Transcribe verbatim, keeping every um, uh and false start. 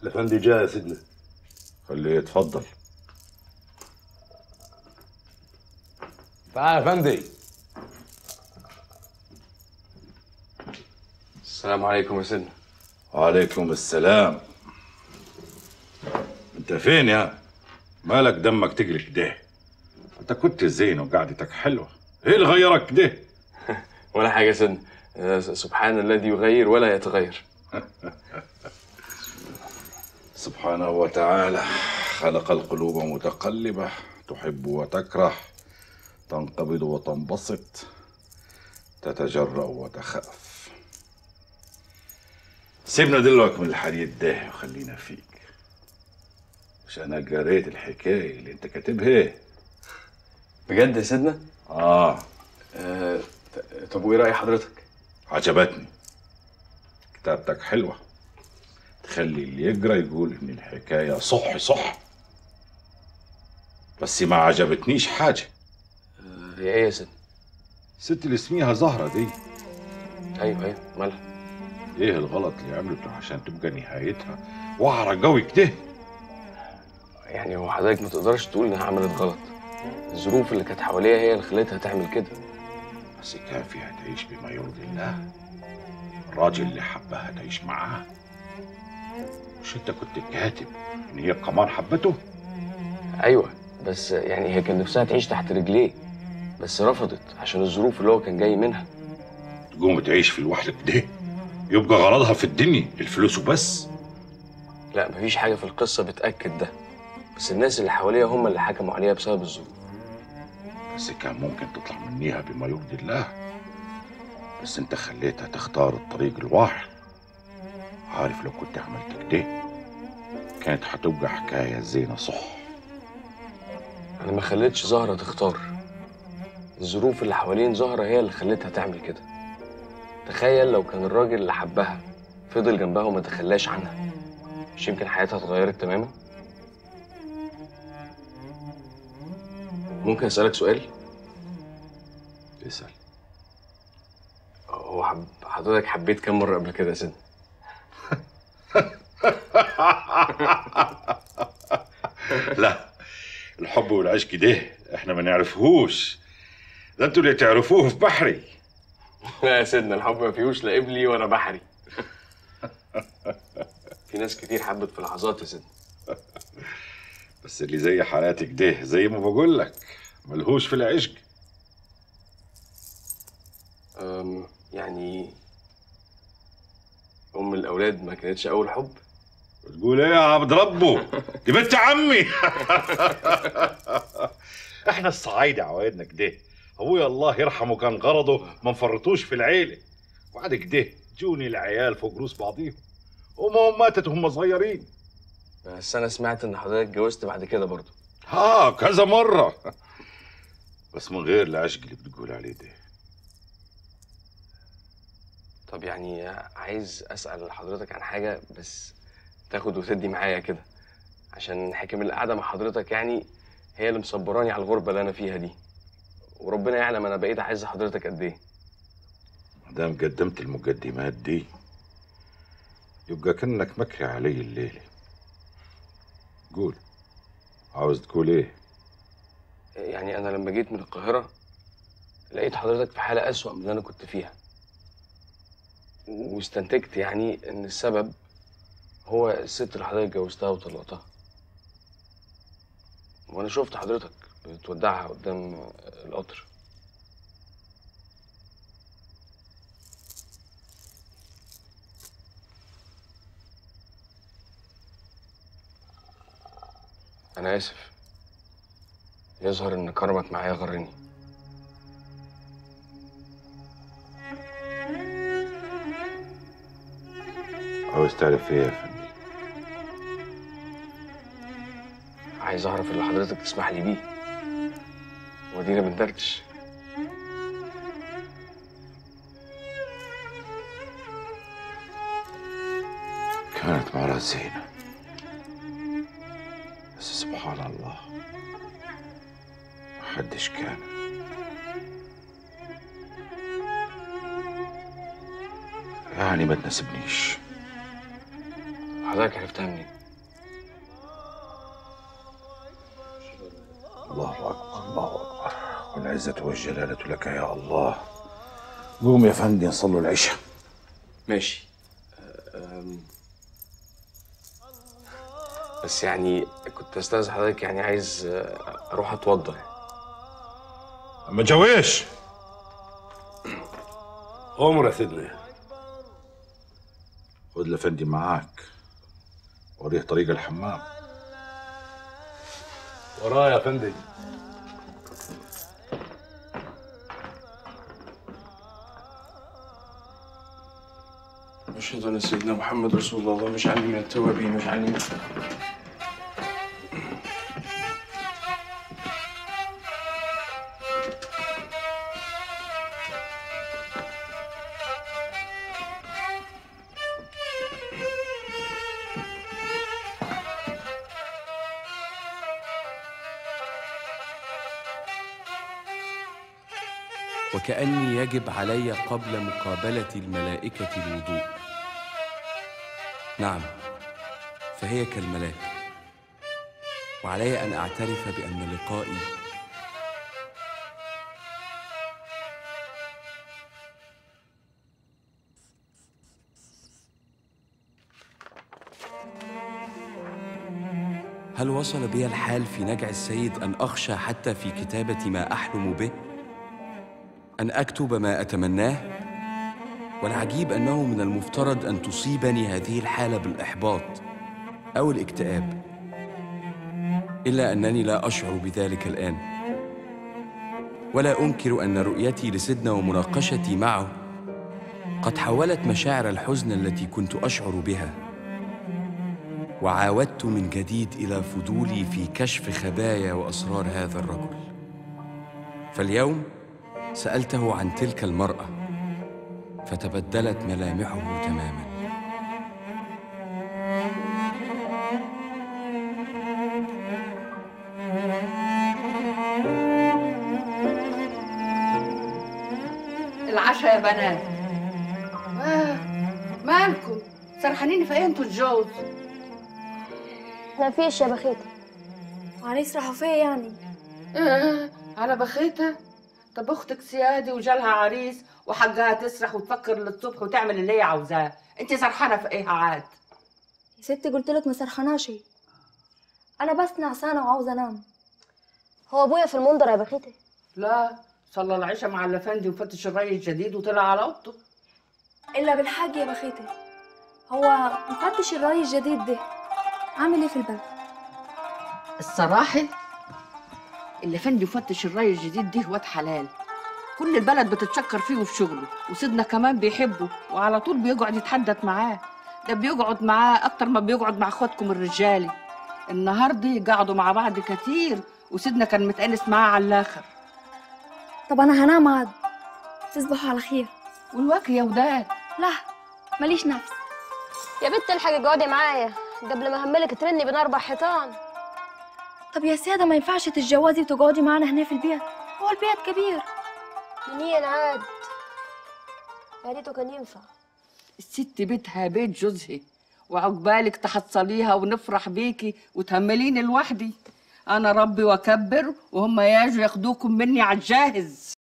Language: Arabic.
الافندي جاي يا سيدنا. خليه يتفضل. تعال يا فندي. السلام عليكم يا سيدنا. وعليكم السلام. انت فين يا مالك دمك تجري كده؟ انت كنت زين وقعدتك حلوه، ايه اللي غيرك كده؟ ولا حاجه يا سيدنا. سبحان الذي يغير ولا يتغير. سبحانه وتعالى خلق القلوب متقلبه، تحب وتكره، تنقبض وتنبسط، تتجرأ وتخاف. سيبنا دلوقتي من الحديث ده وخلينا فيك. مش انا قريت الحكايه اللي انت كاتبها؟ بجد يا سيدنا؟ اه, آه طب وايه رأي حضرتك؟ عجبتني. كتابتك حلوه، تخلي اللي يقرا يقول ان الحكايه صح صح. بس ما عجبتنيش حاجه. آه هي ايه يا سيدنا؟ الست اللي اسميها زهره دي. ايوه ايوه مالها؟ ايه الغلط اللي عملته عشان تبقى نهايتها وعرة قوي كده؟ يعني هو حضرتك ما تقدرش تقول انها عملت غلط. الظروف اللي كانت حواليها هي اللي خلتها تعمل كده. بس كان فيها تعيش بما يرضي الله. الراجل اللي حبها تعيش معاه. مش انت كنت كاتب ان هي كمان حبته؟ ايوه بس يعني هي كان نفسها تعيش تحت رجليه، بس رفضت عشان الظروف اللي هو كان جاي منها. تقوم تعيش في الوحدة كده؟ يبقى غرضها في الدنيا الفلوس وبس؟ لا مفيش حاجه في القصه بتاكد ده، بس الناس اللي حواليها هم اللي حكموا عليها بسبب الظروف. بس كان ممكن تطلع منيها بما يرضي الله. بس انت خليتها تختار الطريق الواحد. عارف لو كنت عملت كده كانت هتبقى حكايه زينه صح. انا ما خليتش زهره تختار، الظروف اللي حوالين زهره هي اللي خلتها تعمل كده. تخيل لو كان الراجل اللي حبها فضل جنبها وما تخلاش عنها، مش يمكن حياتها اتغيرت تماما؟ ممكن اسالك سؤال؟ اسال. هو حب... حضرتك حبيت كام مره قبل كده يا سيدنا؟ لا، الحب والعشق ده احنا ما نعرفهوش، ده انتوا اللي تعرفوه في بحري. لا يا سيدنا، الحب ما فيهوش لا قبلي ولا بحري. في ناس كتير حبت في لحظات يا سيدنا. بس اللي زي حالاتك ده زي ما بقول لك ملهوش في العشق. أم يعني ام الاولاد ما كانتش اول حب؟ بتقول ايه يا عبد ربه؟ دي بنت عمي. احنا الصعايده عوايدنا كده. ابويا الله يرحمه كان غرضه ما نفرطوش في العيله، وبعد كده جوني العيال فوق روس بعضيهم، امهم ماتت وهم صغيرين. بس انا سمعت ان حضرتك اتجوزت بعد كده برضه. ها كذا مره، بس من غير العشق اللي بتقول عليه ده. طب يعني عايز اسال حضرتك عن حاجه، بس تاخد وتدي معايا كده، عشان حكم القعده مع حضرتك يعني هي اللي مصبراني على الغربه اللي انا فيها دي، وربنا يعلم انا بقيت اعز حضرتك قد ايه. ما دام قدمت المقدمات دي يبقى كأنك مكري علي الليله. قول، عاوز تقول ايه؟ يعني انا لما جيت من القاهره لقيت حضرتك في حاله اسوأ من اللي انا كنت فيها، واستنتجت يعني ان السبب هو الست اللي حضرتك اتجوزتها وطلقتها. وانا شفت حضرتك بتودعها قدام القطر. انا اسف، يظهر ان كرمك معايا غرني. عاوز تعرف ايه يا فندم؟ عايز اعرف اللي حضرتك تسمح لي بيه، ودينا بندردش. كانت مرة زينة، بس سبحان الله محدش كان. يعني ما تناسبنيش. حضرتك عرفتها منين؟ الله أكبر الله أكبر، والعزة والجلالة لك يا الله. قوم يا فندي نصلوا العشاء. ماشي. أم... بس يعني كنت استاذ حضرتك، يعني عايز اروح اتوضى. ما تجويش. عمر يا سيدنا. خد الافندي معاك، وريه طريق الحمام. ورايا يا فندي. أشهد أن سيدنا محمد رسول الله، مش علي من التوابين، مش علي من... وكأني يجب علي قبل مقابلة الملائكة الوضوء. نعم، فهي كالملاك، وعلي أن أعترف بأن لقائي هل وصل بي الحال في نجع السيد أن أخشى حتى في كتابة ما أحلم به؟ أن أكتب ما أتمناه؟ والعجيب أنه من المفترض أن تصيبني هذه الحالة بالإحباط أو الاكتئاب، إلا أنني لا أشعر بذلك الآن. ولا أنكر أن رؤيتي لسيدنا ومناقشتي معه قد حولت مشاعر الحزن التي كنت أشعر بها، وعاودت من جديد إلى فضولي في كشف خبايا وأسرار هذا الرجل. فاليوم سألته عن تلك المرأة، فتبدلت ملامحه تماماً. العشاء يا بنات. آه. مالكم سرحانين في ايه انتوا الجوز؟ ما فيش يا بخيتي. عريس راحوا فيا يعني. آه. على بخيتها؟ طب اختك سيادي وجالها عريس وحقها تسرح وتفكر للصبح وتعمل اللي هي عاوزاه، انت سرحانه في ايه عاد؟ يا ستي قلت لك ما سرحاناش، انا بس نعسانه وعاوزه انام. هو ابويا في المنظر يا بخيتي؟ لا، صلى العشاء مع الافندي وفتش الري الجديد وطلع على اوضته. الا بالحاج يا بخيتي، هو مفتش الري الجديد ده عامل ايه في البلد؟ الصراحه الافندي مفتش الري الجديد ده واد حلال، كل البلد بتتشكر فيه وفي شغله، وسيدنا كمان بيحبه وعلى طول بيقعد يتحدث معاه. ده بيقعد معاه اكتر ما بيقعد مع اخواتكم الرجالي. النهارده قعدوا مع بعض كتير وسيدنا كان متأنس معاه على الاخر. طب انا هنام عاد، تصبحوا على خير. والواكي يا وداد. لا ماليش نفس. يا بنت الحاج اقعدي معايا قبل ما هملك ترني بين اربع حيطان. طب يا سياده ما ينفعش تتجوزي وتقعدي معانا هنا في البيت، هو البيت كبير. منين عاد؟ يا ريته كان ينفع. الست بيتها بيت جوزها، وعقبالك تحصليها ونفرح بيكي وتهمليني لوحدي. انا ربي واكبر وهم ياجوا ياخدوكم مني على الجاهز.